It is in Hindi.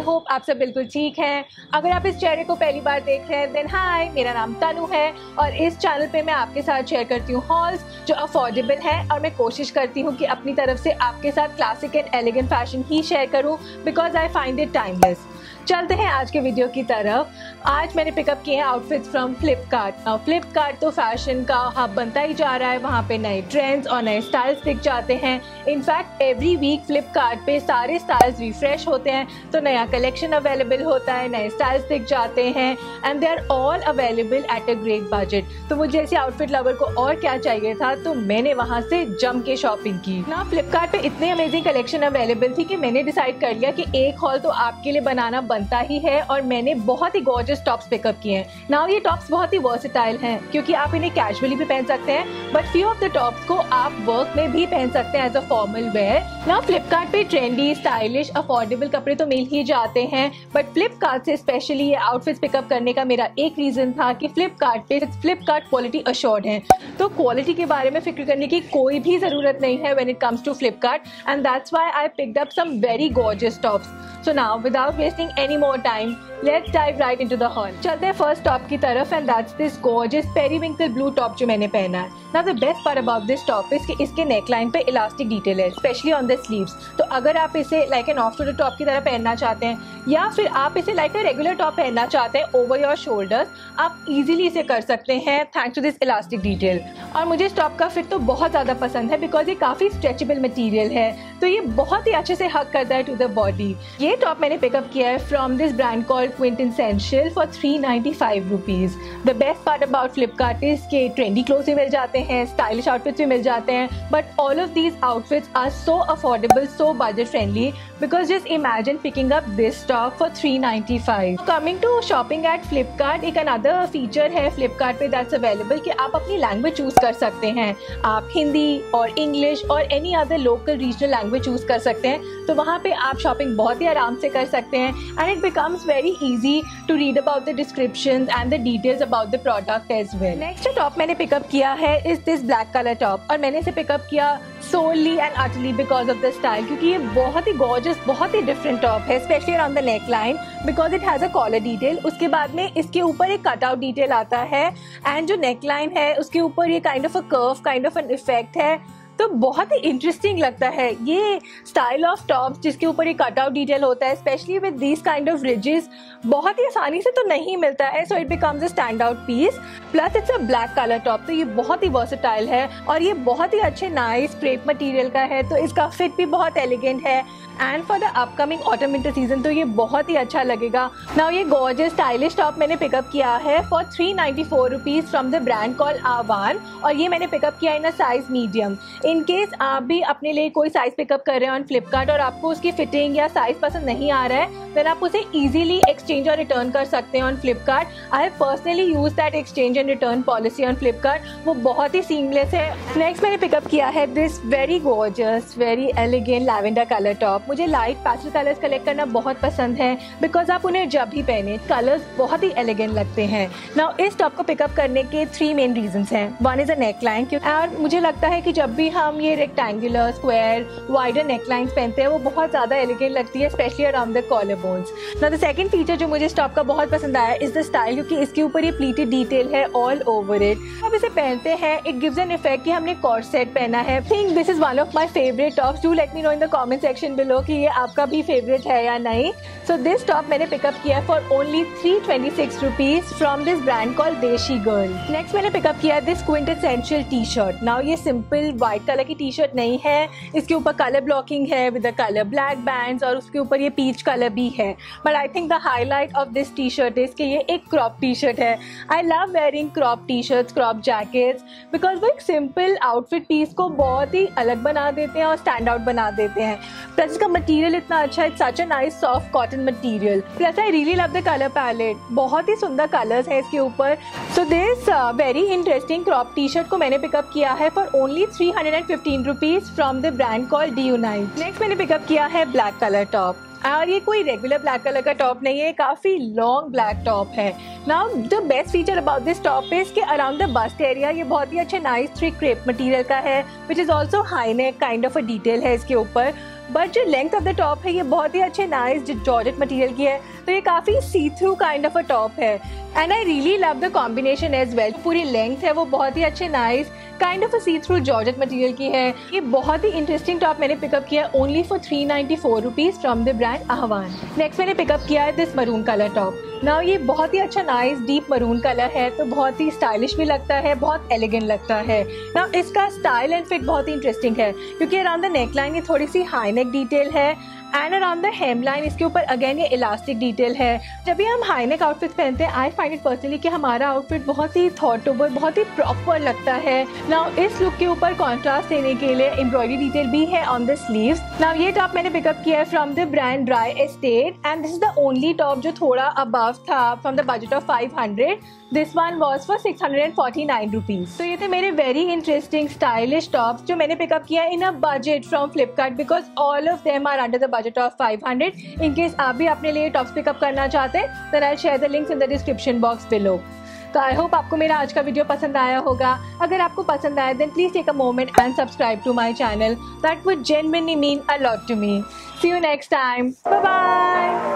होप आप सब बिल्कुल ठीक हैं। अगर आप इस चेहरे को पहली बार देख रहे हैं देन हाय, मेरा नाम तनु है और इस चैनल पे मैं आपके साथ शेयर करती हूँ हॉल्स जो अफोर्डेबल हैं और मैं कोशिश करती हूँ कि अपनी तरफ से आपके साथ क्लासिक एंड एलिगेंट फैशन ही शेयर करूँ because I find it timeless. चलते हैं आज के वीडियो की तरफ। आज मैंने पिकअप किए हैं आउटफिट्स फ्रॉम फ्लिपकार्ट। फ्लिपकार्ट तो फैशन का हब बनता ही जा रहा है, वहाँ पे नए ट्रेंड्स और नए स्टाइल्स दिख जाते हैं। इनफैक्ट एवरी वीक फ्लिपकार्ट पे सारे स्टाइल्स रिफ्रेश होते हैं, तो नया कलेक्शन अवेलेबल होता है, नए स्टाइल्स दिख जाते हैं and they are all available at a great budget. तो मुझे जैसे आउटफिट लवर को और क्या चाहिए था, तो मैंने वहाँ से जम के शॉपिंग की ना। फ्लिपकार्ट पे इतनी अमेजिंग कलेक्शन अवेलेबल थी कि मैंने डिसाइड कर लिया कि एक हॉल तो आपके लिए बनाना बनता ही है और मैंने बहुत ही गॉर्जियस टॉप्स पिकअप किए हैं। नाउ ये टॉप्स बहुत ही वर्सेटाइल हैं क्योंकि आप इन्हें कैजुअली भी पहन सकते हैं, but few of the tops को आप वर्क में भी पहन सकते हैं as a formal wear. Now Flipkart पे ट्रेंडी, स्टाइलिश, अफोर्डेबल कपड़े तो मिल ही जाते हैं, बट फ्लिपकार्ट से स्पेशली ये आउटफिट्स पिकअप करने का मेरा एक रीजन था कि फ्लिपकार्ट क्वालिटी अश्योर्ड है, तो क्वालिटी के बारे में फिक्र करने की कोई भी जरूरत नहीं है when it comes to Flipkart and that's why I picked up some very gorgeous tops. So now without wasting any more time, let's dive right into the haul. चलते हैं फर्स्ट टॉप की तरफ and that's this gorgeous periwinkle blue top जो मैंने पहना है। Now the best part about this top is कि इसके नेकलाइन पे इलास्टिक डिटेल है, especially on the sleeves। तो अगर आप इसे like an off shoulder top की तरह पहनना चाहते हैं या फिर आप इसे like a regular top पहनना चाहते हैं over your shoulders, आप easily इसे कर सकते हैं thanks to this elastic detail। और मुझे इस टॉप का फिट तो बहुत ज़्यादा पसंद है बिकॉज ये काफ़ी स्ट्रेचेबल मटीरियल है, तो ये बहुत ही अच्छे से हक करता है टू द बॉडी। ये टॉप मैंने पिकअप किया है from this brand called quintessential for 395 rupees. The best part about Flipkart is के ट्रेंडी क्लोथ्स भी मिल जाते हैं, स्टाइलिश आउटफिट्स भी मिल जाते हैं, but all of these outfits are so affordable, so budget friendly because just imagine picking up this top for 395। Coming to shopping at Flipkart, एक अनदर फीचर है फ्लिपकार्ट पे दैट्स अवेलेबल कि आप अपनी लैंग्वेज चूज कर सकते हैं। आप हिंदी और इंग्लिश और any other local regional language choose कर सकते हैं, तो वहाँ पे आप शॉपिंग बहुत ही आराम से कर सकते हैं and it becomes very easy to read about the descriptions and the details about the product as well. Next top मैंने पिकअप किया है is this black colour top और मैंने इसे पिकअप किया solely and utterly because of the style, क्योंकि ये बहुत ही गॉर्जियस, बहुत ही डिफरेंट टॉप है, specially around the neck line because it has a collar detail. उसके बाद में इसके ऊपर एक कट आउट डिटेल आता है एंड जो नेक लाइन है उसके ऊपर ये kind of a curve, kind of an effect है, तो बहुत ही इंटरेस्टिंग लगता है ये स्टाइल ऑफ टॉप्स जिसके ऊपर ये कट आउट डिटेल होता है, specially with this kind of ridges बहुत ही आसानी से तो नहीं मिलता है, so it becomes a stand out piece. Plus it's a black colour top, तो ये बहुत ही वर्सेटाइल है और ये बहुत ही अच्छे नाइस क्रेप मटेरियल का है, तो इसका फिट भी बहुत एलिगेंट है and for the upcoming autumn winter season तो ये बहुत ही अच्छा लगेगा। नाउ ये गॉर्जियस स्टाइलिश टॉप मैंने पिकअप किया है for 394 rupees from the brand call Aavan और ये मैंने पिकअप किया in a size medium. In case आप भी अपने लिए कोई साइज पिकअप कर रहे हैं ऑन फ्लिपकार्ट और आपको उसकी फिटिंग या साइज पसंद नहीं आ रहा है, देन आप उसे इजीली एक्सचेंज और रिटर्न कर सकते हैं on Flipkart. I have personally use that exchange and return policy on Flipkart, वो बहुत ही सीमलेस है। नेक्स्ट मैंने पिकअप किया है this very gorgeous, very elegant lavender colour top. मुझे लाइट पैस्टल कलर्स कलेक्ट करना बहुत पसंद है बिकॉज आप उन्हें जब भी पहने कलर्स बहुत ही एलिगेंट लगते हैं। नाउ इस टॉप को पिकअप करने के 3 मेन रीजंस हैं। One is a neck line, और मुझे लगता है कि जब भी हम ये rectangular, square, wider neck lines पहनते हैं वो बहुत ज़्यादा एलिगेंट लगती है, specially around the collar bones. Now the second feature जो मुझे इस टॉप का बहुत पसंद आया इज द स्टाइल, क्योंकि इसके ऊपर ये प्लीटेड डिटेल है ऑल ओवर इट। अब इसे पहनते हैं इट गिव्स एन इफेक्ट कि हमने कॉर्ड सेट पहना है। Think this is one of my favourite tops. Do let me know in the comment section below कि ये आपका भी फेवरेट है या नहीं। सो दिस टॉप मैंने पिकअप किया for only 326 rupees from this brand call Desi girl. Next मैंने पिकअप किया this quintessential T shirt. Now ये सिंपल व्हाइट कलर की टी शर्ट नहीं है, इसके ऊपर कलर ब्लॉकिंग है with the colour black bands और उसके ऊपर ये पीच कलर भी है, but I think the highlight of this T shirt is कि ये एक क्रॉप टी शर्ट है। I love wearing crop T shirts, crop jackets because वो एक सिंपल आउटफिट पीस को बहुत ही अलग बना देते हैं और स्टैंड आउट बना देते हैं। प्लस इसका मटीरियल इतना अच्छा है, such a nice soft cotton material. Plus I really love the colour palette, बहुत ही सुंदर कलर्स हैं इसके ऊपर। So this very interesting crop T shirt को मैंने पिकअप किया है for only 315 rupees from the brand call D unite. Next मैंने पिकअप किया है ब्लैक कलर टॉप। और ये कोई रेगुलर ब्लैक कलर का टॉप नहीं है, काफ़ी लॉन्ग ब्लैक टॉप है। Now the best feature about this top is कि अराउंड द बस्ट एरिया ये बहुत ही अच्छे नाइस थ्री क्रेप मटेरियल का है, which is also high neck kind of a detail है इसके ऊपर। बट जो लेंथ ऑफ द टॉप है ये बहुत ही अच्छे नाइस जॉर्जेट मटेरियल की है, तो ये काफ़ी see through kind of a top है and I really love the combination as well. पूरी लेंथ है वो बहुत ही अच्छे nice kind of a see through georgette material की है। ये बहुत ही इंटरेस्टिंग टॉप मैंने पिकअप किया only for 394 rupees from the brand Aahvan. Next मैंने पिकअप किया है this maroon colour top. Now ये बहुत ही अच्छा नाइस डीप मरून कलर है, तो बहुत ही स्टाइलिश भी लगता है, बहुत एलिगेंट लगता है। नाउ इसका स्टाइल एंड फिट बहुत ही इंटरेस्टिंग है क्योंकि अराउंड द नेक लाइन ये थोड़ी सी हाई नेक डिटेल है and around the hem line इसके ऊपर अगेन ये इलास्टिक डिटेल है। जब भी हम हाई नेक आउटफिट पहनते हैं आई फाइंड इट पर्सनली कि हमारा आउटफिट बहुत ही थॉटफुल, बहुत ही प्रॉपर लगता है। नाउ इस लुक के ऊपर कॉन्ट्रास्ट देने के लिए एम्ब्रॉयडरी डिटेल भी है ऑन द स्लीव्स। नाउ ये टॉप मैंने पिकअप किया है from the brand dry estate and this is the only top जो थोड़ा अबव था from the budget of 500। This one was for 649 rupees. तो ये थे मेरे वेरी इंटरेस्टिंग स्टाइलिश टॉप्स जो मैंने पिकअप किया in a budget from Flipkart because all of them are under the budget of 500। In case आप भी अपने लिए टॉप्स पिकअप करना चाहते हैं then I share the links in the description box below. तो आई होप आपको मेरा आज का वीडियो पसंद आया होगा। अगर आपको पसंद आया then please take a moment and subscribe to my channel, that would genuinely mean a lot to me. See you next time, bye bye.